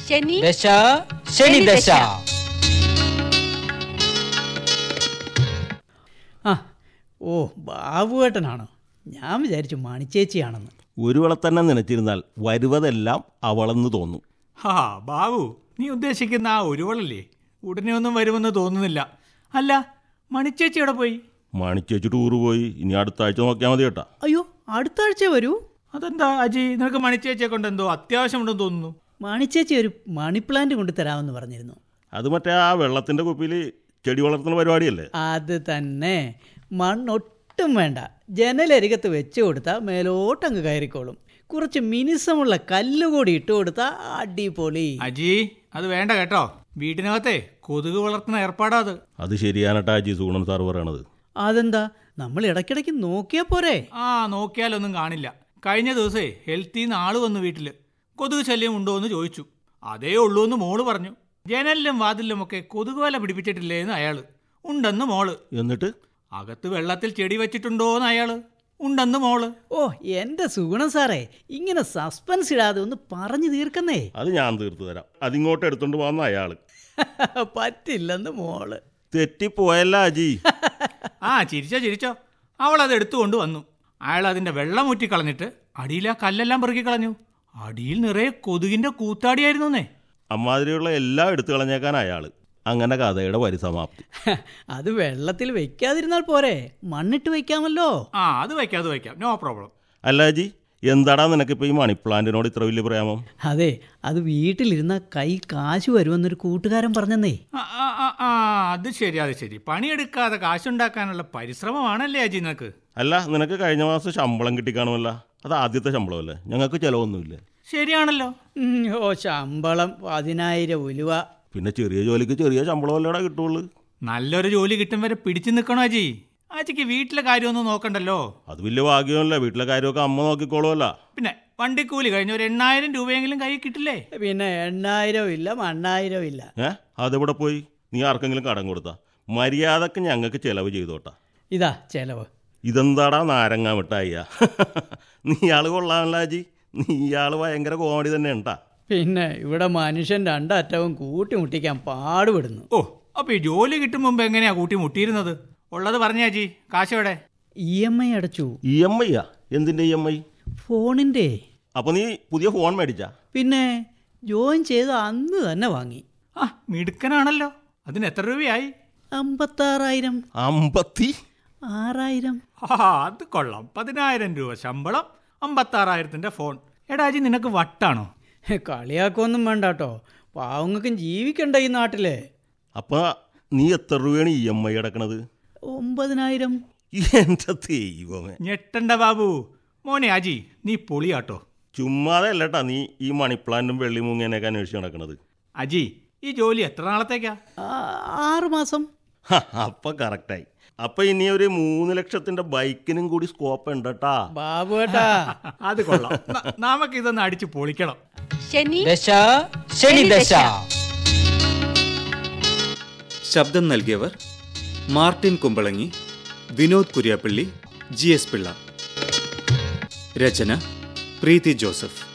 ശനി ദശ ശനി ദശ. ആ ഓ ബാബുവേട്ടനാണോ? ഞാൻ വിചാരിച്ചു മണിച്ചേച്ചിയാണെന്ന്. ഒരു വേള തന്നെ നനച്ചിരുന്നാൽ വരുവതെല്ലാം അവളെന്ന് തോന്നും. ഹാ ബാബു, നീ ഉദ്ദേശിക്കുന്ന ആ ഒരുവളല്ലേ? ഉടനെ ഒന്നും വരുമെന്ന് തോന്നുന്നില്ല. അല്ല, മണിച്ചേച്ചി എവിടെ പോയി? മണിച്ചേച്ചി ടൂറ് പോയി. ഇനി അടുത്ത ആഴ്ച നോക്കിയാൽ മതി കേട്ടാ. അയ്യോ, അടുത്ത ആഴ്ച വരൂ. അതെന്താ അജി, നിനക്ക് മണിച്ചേച്ചിയെ കൊണ്ട് എന്തോ അത്യാവശ്യമുണ്ടെന്ന് തോന്നുന്നു. മണിച്ചേച്ചി ഒരു മണി പ്ലാന്റ് കൊണ്ട് തരാമെന്ന് പറഞ്ഞിരുന്നു. അത് മറ്റേ ആ വെള്ളത്തിൻ്റെ കുപ്പിയിൽ ചെടി വളർത്തുന്ന പരിപാടിയല്ലേ? അത് തന്നെ. മണ്ണൊട്ടും വേണ്ട, ജനലരികത്ത് വെച്ച് കൊടുത്താൽ മേലോട്ടങ്ങ് കയറിക്കോളും. കുറച്ച് മിനുസമുള്ള കല്ലുകൂടി ഇട്ട് കൊടുത്താൽ അടിപൊളി. അജി, അത് വേണ്ട കേട്ടോ. വീട്ടിനകത്തെ കൊതുക് വളർത്തുന്ന ഏർപ്പാടാ അത്. അത് ശരിയാണട്ടാ അജി, സൂണൻ സാർ പറയണത്. അതെന്താ? നമ്മൾ ഇടയ്ക്കിടയ്ക്ക് നോക്കിയാ പോരെ? ആ, നോക്കിയാലൊന്നും കാണില്ല. കഴിഞ്ഞ ദിവസേ ഹെൽത്തിന്ന് ആള് വന്നു വീട്ടിൽ. കൊതുക് ശല്യം ഉണ്ടോ എന്ന് ചോദിച്ചു. അതേ ഉള്ളൂ എന്ന് മോള് പറഞ്ഞു. ജനലിലും വാതിലും ഒക്കെ കൊതുക് വല പിടിപ്പിച്ചിട്ടില്ലേ എന്ന് അയാള്. ഉണ്ടെന്ന് മോള്. എന്നിട്ട് അകത്ത് വെള്ളത്തിൽ ചെടി വെച്ചിട്ടുണ്ടോന്ന് അയാള്. ഉണ്ടെന്ന് മോള്. ഓ എൻ്റെ സുഗുണം സാറേ, ഇങ്ങനെ സസ്പെൻസ് ഇടാതെ ഒന്ന് പറഞ്ഞു തീർക്കുന്നേ. അത് ഞാൻ തീർത്തു തരാം. അതിങ്ങോട്ട് എടുത്തോണ്ട് പോകുന്ന അയാള്. പറ്റില്ലെന്ന് മോള്. തെറ്റിപ്പോയല്ല അജി. ആ, ചിരിച്ചോ. അവൾ അത് എടുത്തുകൊണ്ട് വന്നു. അയാൾ അതിൻ്റെ വെള്ളം ഊറ്റി കളഞ്ഞിട്ട് അടിയിൽ ആ കല്ലെല്ലാം പെറുക്കി കളഞ്ഞു. അടിയിൽ നിറയെ കൊതുകിൻ്റെ കൂത്താടിയായിരുന്നേ. അമ്മാതിരിയുള്ള എല്ലാം എടുത്തു കളഞ്ഞേക്കാൻ അയാള്. അങ്ങനെ കഥയുടെ പരിസമാപ്തി. അത് വെള്ളത്തിൽ വെക്കാതിരുന്നാൽ പോരെ, മണ്ണിട്ട് വെക്കാമല്ലോ. ആ, അത് വയ്ക്കാം, നോ പ്രോബ്ലം. അല്ല അജി, എന്താടാ നിനക്കിപ്പോൾ ഈ മണി പ്ലാന്റിനോട് ഇത്ര വലിയ പ്രേമം? അതെ, അത് വീട്ടിലിരുന്ന കൈ കാശ് വരുമെന്നൊരു കൂട്ടുകാരൻ പറഞ്ഞെന്നേ. അത് ശരി. പണിയെടുക്കാതെ കാശുണ്ടാക്കാനുള്ള പരിശ്രമമാണല്ലേ അജി നിനക്ക്? അല്ല, നിനക്ക് കഴിഞ്ഞ മാസം ശമ്പളം കിട്ടിക്കാണുമല്ല. അത് ആദ്യത്തെ ശമ്പളമല്ലേ? ഞങ്ങൾക്ക് ചിലവൊന്നുമില്ല. ശരിയാണല്ലോ. ഓ, ശമ്പളം 10,000 ഉലുവ. പിന്നെ ചെറിയ ജോലിക്ക് ചെറിയ ശമ്പളമല്ലേടാ കിട്ടുള്ളൂ. നല്ലൊരു ജോലി കിട്ടും വരെ പിടിച്ചു നിൽക്കണോ അജി? അജിക്ക് വീട്ടിലെ കാര്യമൊന്നും നോക്കണ്ടല്ലോ. അത് വലിയ ഭാഗ്യമല്ല. വീട്ടിലെ കാര്യമൊക്കെ അമ്മ നോക്കിക്കോളുമല്ല. പിന്നെ വണ്ടിക്കൂലി കഴിഞ്ഞ ഒരു 8,000 രൂപയെങ്കിലും കൈ കിട്ടില്ലേ? പിന്നെ 8,000 ഇല്ല, 10,000 ഇല്ല. അതെവിടെ പോയി? നീ ആർക്കെങ്കിലും കടം കൊടുത്താ? മര്യാദക്ക് ഞങ്ങൾക്ക് ചിലവ് ചെയ്തോട്ടാ. ഇതാ ചെലവ്. ഇതെന്താടാ നാരങ്ങ മിഠായിയാ? നീ ആള് കൊള്ളാമല്ല അജി. നീ ആള് ഭയങ്കര കോമഡി തന്നെ ഉണ്ടാ. പിന്നെ ഇവിടെ മനുഷ്യൻ രണ്ടറ്റവും കൂട്ടിമുട്ടിക്കാൻ പാടുപെടുന്നു. ഓ, അപ്പൊ ഈ ജോലി കിട്ടും മുമ്പ് എങ്ങനെയാ കൂട്ടി മുട്ടിയിരുന്നത്? ഉള്ളത് പറഞ്ഞാ ജി, കാശെവിടെ? EMI അടച്ചു. EMI? എന്തിന്റെ EMI? ഫോണിന്റെ. അപ്പൊ നീ പുതിയ ഫോൺ മേടിച്ചാ? പിന്നെ ജോയിൻ ചെയ്ത് അന്ന് തന്നെ വാങ്ങി. ആ, മിടുക്കനാണല്ലോ. അതിന് എത്ര രൂപയായി? 56,000. 56,000? അത് കൊള്ളാം. 10,000 രൂപ ശമ്പളം, 56,000ന്റെ ഫോൺ. എടാ അജി, നിനക്ക് വട്ടാണോ? കളിയാക്കൊന്നും വേണ്ട കേട്ടോ, പാവങ്ങൾക്കും ജീവിക്കണ്ട ഈ നാട്ടില്. അപ്പൊ നീ എത്ര രൂപയാണ് EMI അടക്കണത്? 9,000. എന്റെ ദൈവമേ. ഞെട്ടണ്ട ബാബു. മോനെ അജി, നീ പൊളിയാട്ടോ. ചുമ്മാതെ അല്ലട്ടാ നീ ഈ മണിപ്ലാന്റും വെള്ളിമൂങ്ങേനെയൊക്കെ അന്വേഷിച്ച് നടക്കണത്. അജി, ഈ ജോലി എത്ര നാളത്തേക്കാ? 6 മാസം. അപ്പൊ കറക്റ്റായി. അപ്പൊ ഇനി ഒരു 3 ലക്ഷത്തിന്റെ ബൈക്കിനും കൂടി സ്കോപ്പ് ഉണ്ട് കേട്ടാ ബാബുവേട്ടാ. അത് കൊള്ളാം. നമുക്കിതൊന്ന് അടിച്ചു പൊളിക്കണം. ശനി ദശ ശനി ദശ. ശബ്ദം നൽകിയവർ മാർട്ടിൻ കുമ്പളങ്ങി, വിനോദ് കുര്യാപ്പള്ളി, GS പിള്ള. രചന പ്രീതി ജോസഫ്.